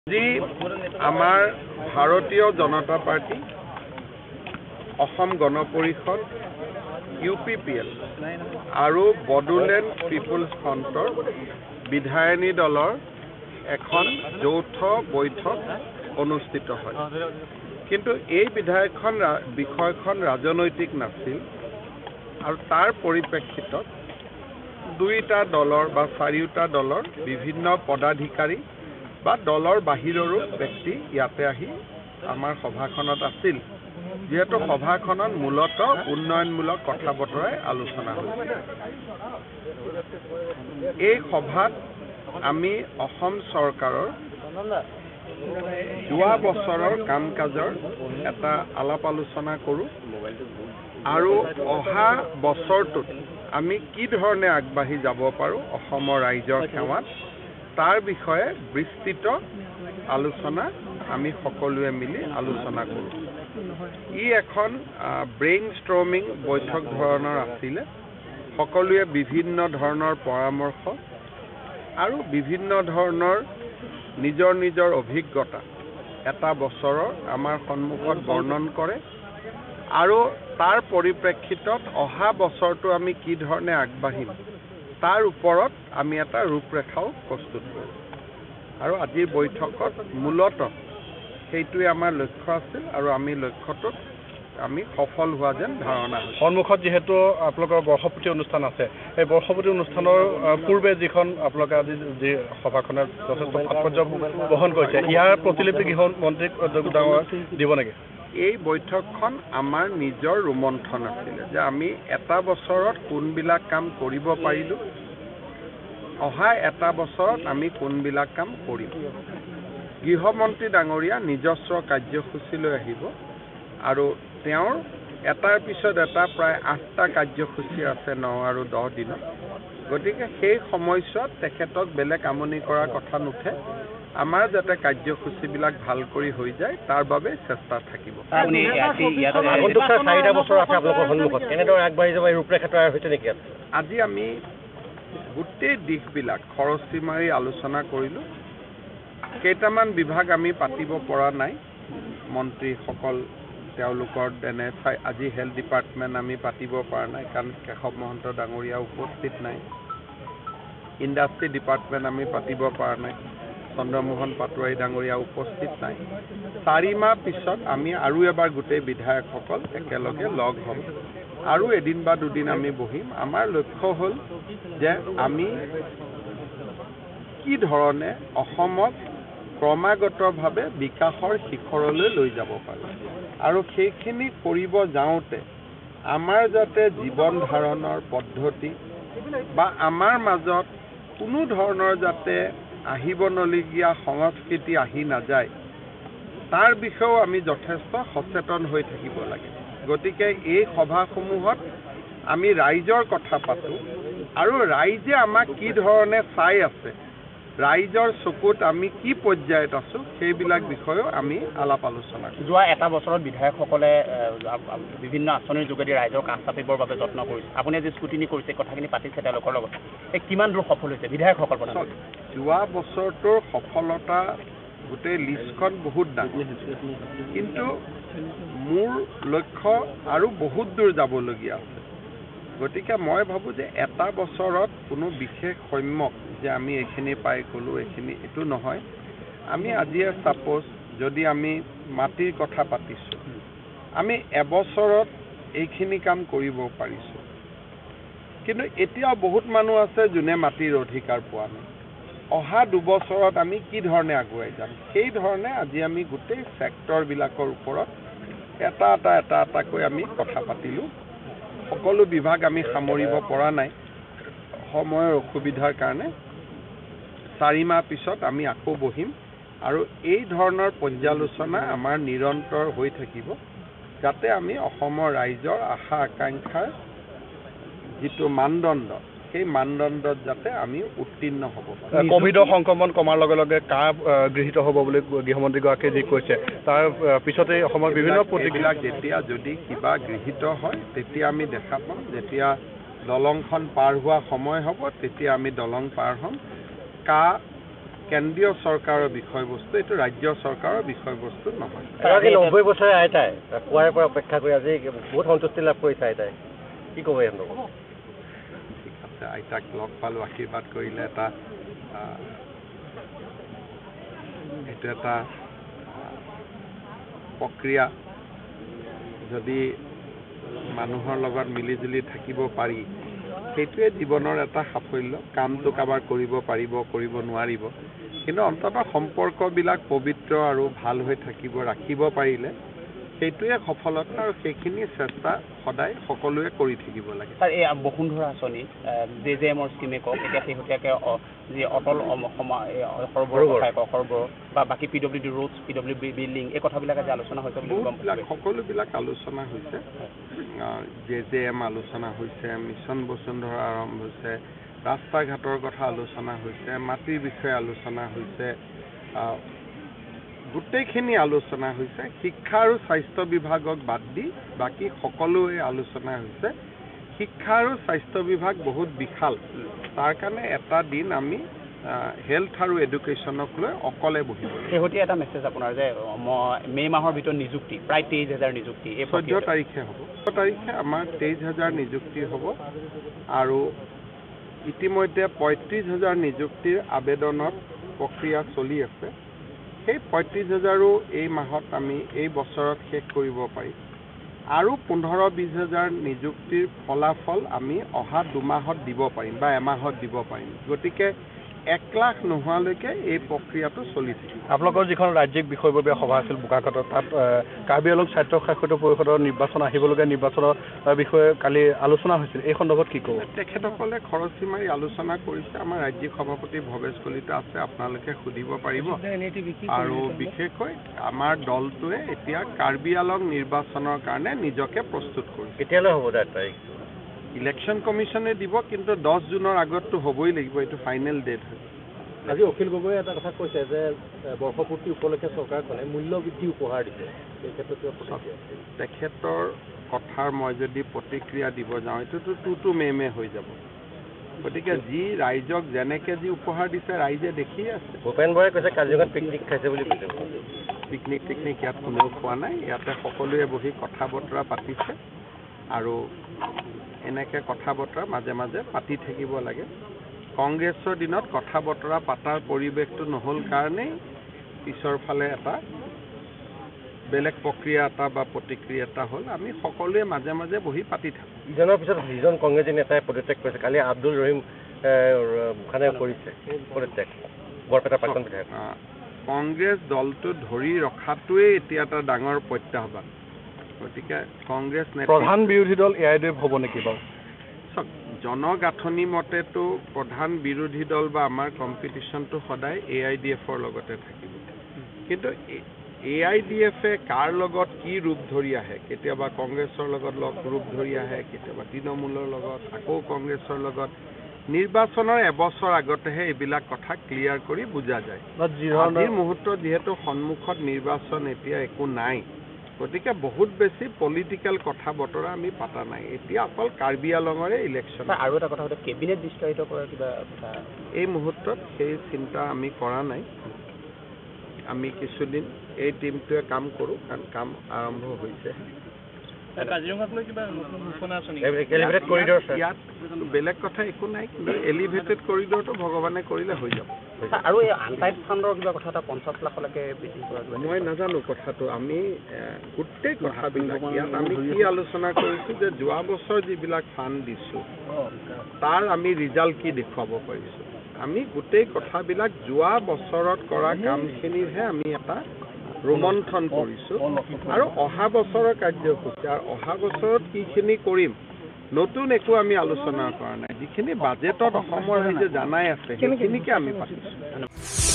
আজি আমাৰ ভাৰতীয় জনতা পাৰ্টি অসম গণ পৰিষদ UPPL আৰু বড়োলেণ্ড পিপুলছ ফ্ৰণ্টৰ বিধায়িনী দলৰ এখন যৌথ বৈঠক অনুষ্ঠিত হয়। কিন্তু এই বিষয়খন ৰাজনৈতিক নাছিল আৰু তাৰ পৰিপ্ৰেক্ষিতত দুইটা দলৰ বা চাৰিওটা দলৰ বিভিন্ন পদাধিকাৰী বা দলৰ বাহিৰৰো ব্যক্তি ইয়াতে আহি আমাৰ সভাখনত আছিল। যেহেতু সভাখনত মূলত উন্নয়নমূলক কথা বতৰাই আলোচনা হৈছিল। এই সভাত আমি অসম চৰকাৰৰ যোৱা বছৰৰ কাম কাজৰ এটা আলাপ আলোচনা কৰোঁ আৰু অহা বছৰটোত আমি কি ধৰণে আগবাঢ়ি যাব পাৰোঁ অসমৰ ৰাইজৰ সেৱাত তাৰ বিষয়ে বিস্তৃত আলোচনা আমি সকলোৱে মিলি আলোচনা কৰোঁ। ই এখন ব্ৰেইন ষ্ট্ৰমিং বৈঠক ধৰণৰ আছিলে। সকলোৱে বিভিন্ন ধৰণৰ পৰামৰ্শ আৰু বিভিন্ন ধৰণৰ নিজৰ নিজৰ অভিজ্ঞতা এটা বছৰৰ আমাৰ সন্মুখত বৰ্ণন কৰে আৰু তাৰ পৰিপ্ৰেক্ষিতত অহা বছৰটো আমি কি ধৰণে আগবাঢ়িম তাৰ ওপৰত আমি এটা ৰূপৰেখাও প্ৰস্তুত কৰোঁ। আৰু আজিৰ বৈঠকত মূলতঃ সেইটোৱে আমাৰ লক্ষ্য আছিল আৰু আমি লক্ষ্যটোত আমি সফল হোৱা যেন ধাৰণা হয়। সন্মুখত যিহেতু আপোনালোকৰ বৰ্ষপূৰ্তি অনুষ্ঠান আছে, এই বৰ্ষপূৰ্তি অনুষ্ঠানৰ পূৰ্বে যিখন আপোনালোকে আজি যি সভাখনত যথেষ্ট তাৎপৰ্য বহন কৰিছে, ইয়াৰ প্ৰতিলিপি গৃহমন্ত্ৰীক দিব নেকি? এই বৈঠকখন আমাৰ নিজৰ ৰোমন্থন আছিলে যে আমি এটা বছৰত কোনবিলাক কাম কৰিব পাৰিলোঁ, অহা এটা বছৰত আমি কোনবিলাক কাম কৰিম। গৃহমন্ত্ৰী ডাঙৰীয়া নিজস্ব কাৰ্যসূচী লৈ আহিব আৰু তেওঁৰ এটাৰ পিছত এটা প্ৰায় 8টা কাৰ্যসূচী আছে 9 আৰু 10 দিনত। গতিকে সেই সময়ছোৱাত তেখেতক বেলেগ আমনি কৰাৰ কথা নুঠে। আমাৰ যাতে কাৰ্যসূচীবিলাক ভাল কৰি হৈ যায় তাৰ বাবে চেষ্টা থাকিব। আগন্তুক 4টা বছৰ আছে আপোনালোকৰ সন্মুখত, কেনেদৰে আগবাঢ়ি যাব এই ৰূপৰেখা তৈয়াৰ হৈছে নেকি? আজি আমি গোটেই দিশবিলাক খৰচি মাৰি আলোচনা কৰিলোঁ। কেইটামান বিভাগ আমি পাতিব পৰা নাই, মন্ত্ৰীসকল তেওঁলোকৰ যেনে আজি হেল্থ ডিপাৰ্টমেণ্ট আমি পাতিব পৰা নাই কাৰণ কেশৱ মহন্ত ডাঙৰীয়া উপস্থিত নাই। ইণ্ডাষ্ট্ৰী ডিপাৰ্টমেণ্ট আমি পাতিব পৰা নাই, চন্দ্ৰমোহন পাটোৱাৰী ডাঙৰীয়া উপস্থিত নাই। 4 মাহ পিছত আমি আৰু এবাৰ গোটেই বিধায়কসকল একেলগে লগ হ'ম আৰু এদিন বা দুদিন আমি বহিম। আমাৰ লক্ষ্য হ'ল যে আমি কি ধৰণে অসমক ক্ৰমাগতভাৱে বিকাশৰ শিখৰলৈ লৈ যাব পাৰোঁ আৰু সেইখিনি কৰিব যাওঁতে আমাৰ যাতে জীৱন ধাৰণৰ পদ্ধতি বা আমাৰ মাজত কোনো ধৰণৰ যাতে আহিবনলগীয়া সংস্কৃতি আহি নাযায় তাৰ বিষয়েও আমি যথেষ্ট সচেতন হৈ থাকিব লাগে। গতিকে এই সভাসমূহত আমি ৰাইজৰ কথা পাতোঁ আৰু ৰাইজে আমাক কি ধৰণে চাই আছে, ৰাইজৰ চকুত আমি কি পৰ্যায়ত আছোঁ সেইবিলাক বিষয়েও আমি আলাপ আলোচনা কৰোঁ। যোৱা এটা বছৰত বিধায়কসকলে বিভিন্ন আঁচনিৰ যোগেদি ৰাইজৰ কাষ চাপিবৰ বাবে যত্ন কৰিছে। আপুনি আজি স্কুটিনি কৰিছে, কথাখিনি পাতিছে তেওঁলোকৰ লগত, এই কিমান দূৰ সফল হৈছে বিধায়কসকল? যোৱা বছৰটোৰ সফলতা গোটেই লিষ্টখন বহুত ডাঙৰ, কিন্তু মোৰ লক্ষ্য আৰু বহুত দূৰ যাবলগীয়া আছে। গতিকে মই ভাবোঁ যে এটা বছৰত কোনো বিশেষ সম্যক যে আমি এইখিনি পাই গ'লোঁ এইটো নহয়। আমি আজিয়ে ছাপ'জ যদি আমি মাটিৰ কথা পাতিছোঁ, আমি এবছৰত এইখিনি কাম কৰিব পাৰিছোঁ, কিন্তু এতিয়াও বহুত মানুহ আছে যোনে মাটিৰ অধিকাৰ পোৱা নাই। অহা 2 বছৰত আমি কি ধৰণে আগুৱাই যাম সেই ধৰণে আজি আমি গোটেই ছেক্টৰবিলাকৰ ওপৰত এটা এটাকৈ আমি কথা পাতিলোঁ। সকলো বিভাগ আমি সামৰিব পৰা নাই সময়ৰ অসুবিধাৰ কাৰণে। 4 মাহ পিছত আমি আকৌ বহিম আৰু এই ধৰণৰ পৰ্যালোচনা আমাৰ নিৰন্তৰ হৈ থাকিব যাতে আমি অসমৰ ৰাইজৰ আশা আকাংক্ষাৰ যিটো মানদণ্ড সেই মানদণ্ডত যাতে আমি উত্তীৰ্ণ হ'ব পাৰোঁ। কোভিডৰ সংক্ৰমণ কমাৰ লগে লগে কাৰ গৃহীত হ'ব বুলি গৃহমন্ত্ৰীগৰাকীয়ে যি কৈছে তাৰ পিছতে অসমৰ বিভিন্ন প্ৰতিবিলাক যেতিয়া যদি কিবা গৃহীত হয় তেতিয়া আমি দেখা পাম। যেতিয়া দলংখন পাৰ হোৱা সময় হ'ব তেতিয়া আমি দলং পাৰ হ'ম। কেন্দ্ৰীয় চৰকাৰৰ বিষয়বস্তু, এইটো ৰাজ্য চৰকাৰৰ বিষয়বস্তু নহয়। 90 বছৰে আইতাই কোৱাৰ পৰা অপেক্ষা কৰি আজি বহুত সন্তুষ্টি লাভ কৰিছে আইতাই, কি ক'ব ইয়াত? ঠিক আছে, আইতাক লগ পালোঁ, আশীৰ্বাদ কৰিলে। এইটো এটা প্ৰক্ৰিয়া। যদি মানুহৰ লগত মিলিজুলি থাকিব পাৰি, সেইটোৱে জীৱনৰ এটা সাফল্য। কামটো কাৰোবাৰ কৰিব পাৰিব, কৰিব নোৱাৰিব, কিন্তু অন্ততঃ সম্পৰ্কবিলাক পবিত্ৰ আৰু ভাল হৈ থাকিব, ৰাখিব পাৰিলে সেইটোৱে সফলতা, আৰু সেইখিনি চেষ্টা সদায় সকলোৱে কৰি থাকিব লাগে। ছাৰ, এই বসুন্ধৰা আঁচনি JJMৰ স্কিমে কওক, এতিয়া শেহতীয়াকৈ যি অটল সৰবৰাহ বা বাকী PWD ৰোডছ, PWD বিল্ডিং, এই কথাবিলাক আজি আলোচনা হৈছে বুলি গম পাইছোঁ। সকলোবিলাক আলোচনা হৈছে। JJM আলোচনা হৈছে, মিছন বসুন্ধৰা আৰম্ভ হৈছে, ৰাস্তা ঘাটৰ কথা আলোচনা হৈছে, মাটিৰ বিষয়ে আলোচনা হৈছে, গোটেইখিনি আলোচনা হৈছে। শিক্ষা আৰু স্বাস্থ্য বিভাগক বাদ দি বাকী সকলোৱে আলোচনা হৈছে। শিক্ষা আৰু স্বাস্থ্য বিভাগ বহুত বিশাল, তাৰ কাৰণে এটা দিন আমি হেল্থ আৰু এডুকেশ্যনক লৈ অকলে বহিব লাগিব। শেহতীয়া এটা মেছেজ আপোনাৰ যে মে' মাহৰ ভিতৰত নিযুক্তি প্ৰায় 23,000 নিযুক্তি, 14 তাৰিখে হ'ব। 14 তাৰিখে আমাৰ 23,000 নিযুক্তি হ'ব, আৰু ইতিমধ্যে 35,000 নিযুক্তিৰ আবেদনত প্ৰক্ৰিয়া চলি আছে। সেই 35,000ও এই মাহত আমি এই বছৰত শেষ কৰিব পাৰিম, আৰু 15-20,000 নিযুক্তিৰ ফলাফল আমি অহা 2 মাহত দিব পাৰিম বা এমাহত দিব পাৰিম। গতিকে 1 লাখ নোহোৱালৈকে এই প্ৰক্ৰিয়াটো চলি থাকিব। আপোনালোকৰ যিখন ৰাজ্যিক বিষয়ববীয়া সভা আছিল বোকাখাটত, তাত কাৰ্বি আংলং স্বায়ত্ব শাসিত পৰিষদৰ নিৰ্বাচন আহিবলগীয়া নিৰ্বাচনৰ বিষয়ে কালি আলোচনা হৈছিল, এই সন্দৰ্ভত কি ক'ব? তেখেতসকলে খৰচী মাৰি আলোচনা কৰিছে। আমাৰ ৰাজ্যিক সভাপতি ভৱেশ কলিতা আছে, আপোনালোকে সুধিব পাৰিব। আৰু বিশেষকৈ আমাৰ দলটোৱে এতিয়া কাৰ্বি আংলং নিৰ্বাচনৰ কাৰণে নিজকে প্ৰস্তুত কৰিছে। কেতিয়ালৈ হ'ব তাৰিখ? ইলেকশ্যন কমিশ্যনে দিব, কিন্তু 10 জুনৰ আগততো হ'বই লাগিব, এইটো ফাইনেল ডেট হয়। আজি অখিল গগৈয়ে এটা কথা কৈছে যে বৰ্ষপূৰ্তি উপলক্ষে চৰকাৰখনে মূল্য বৃদ্ধি উপহাৰ দিছে, এই ক্ষেত্ৰত তেখেতৰ কথাৰ মই যদি প্ৰতিক্ৰিয়া দিব যাওঁ, এইটোতো টু মে হৈ যাব। গতিকে যি ৰাইজক যেনেকৈ যি উপহাৰ দিছে ৰাইজে দেখিয়ে আছে। ভূপেন বৰাই কৈছে কাজিৰঙাত পিকনিক খাইছে বুলি কৈছে। পিকনিক ইয়াত কোনেও খোৱা নাই, ইয়াতে সকলোৱে বহি কথা বতৰা পাতিছে, আৰু এনেকৈ কথা বতৰা মাজে মাজে পাতি থাকিব লাগে। কংগ্ৰেছৰ দিনত কথা বতৰা পাতাৰ পৰিৱেশটো নহ'ল কাৰণেই পিছৰ ফালে এটা বেলেগ প্ৰক্ৰিয়া এটা বা প্ৰতিক্ৰিয়া এটা হ'ল। আমি সকলোৱে মাজে মাজে বহি পাতি থাকোঁ। ইজনৰ পিছত সিজন কংগ্ৰেছী নেতাই পদত্যাগ কৰিছে। কালি আব্দুল ৰহিম খানে কৰিছে পদত্যাগ, বৰপেটা প্ৰাক্তন বিধায়ক। কংগ্ৰেছ দলটো ধৰি ৰখাটোৱেই এতিয়া এটা ডাঙৰ প্ৰত্যাহ্বান। গতিকে কংগ্ৰেছ প্ৰধান বিৰোধী দল AIUDF হ'ব নেকি বাৰু? জনগাঁথনি মতেতো প্ৰধান বিৰোধী দল বা আমাৰ কম্পিটিশ্যনটো সদায় AIUDFৰ লগতে থাকিব, কিন্তু AIUDFে কাৰ লগত কি ৰূপ ধৰি আহে, কেতিয়াবা কংগ্ৰেছৰ লগত ৰূপ ধৰি আহে, কেতিয়াবা তৃণমূলৰ লগত, আকৌ কংগ্ৰেছৰ লগত। নিৰ্বাচনৰ এবছৰ আগতেহে এইবিলাক কথা ক্লিয়াৰ কৰি বুজা যায়। আজিৰ মুহূৰ্তত যিহেতু সন্মুখত নিৰ্বাচন, এতিয়া একো নাই, গতিকে বহুত বেছি পলিটিকেল কথা বতৰা আমি পাতা নাই। এতিয়া অকল কাৰ্বি আংলঙৰে ইলেকশ্যন। আৰু এটা কথা, কেবিনেট বিস্তাৰিত কৰাৰ কিবা কথা এই মুহূৰ্তত সেই চিন্তা আমি কৰা নাই। আমি কিছুদিন এই টিমটোৱে কাম কৰোঁ, কাৰণ কাম আৰম্ভ হৈছে। কাজিৰঙাক লৈ কিবা ঘোষণা আছে নেকি? এলিভেটেড কৰিডৰ ইয়াত বেলেগ কথা একো নাই, কিন্তু এলিভেটেড কৰিডৰটো ভগৱানে কৰিলে হৈ যাব। আৰু এই আনটাইড ফাণ্ডৰ কিবা কথা এটা 50 লাখলৈকে বৃদ্ধি কৰা, মই নাজানো কথাটো। আমি গোটেই কথাবিলাক ইয়াত আমি কি আলোচনা কৰিছোঁ যে যোৱা বছৰ যিবিলাক ফাণ্ড দিছোঁ তাৰ আমি ৰিজাল্ট কি দেখুৱাব পাৰিছোঁ। আমি গোটেই কথাবিলাক যোৱা বছৰত কৰা কামখিনিৰহে আমি এটা ৰোমন্থন কৰিছোঁ, আৰু অহা বছৰৰ কাৰ্যসূচী আৰু অহা বছৰত কিখিনি কৰিম নতুন একো আমি আলোচনা কৰা নাই। যিখিনি বাজেটত অসমৰ ৰাইজে জানাই আছে সেইখিনিকে আমি পাতিছোঁ।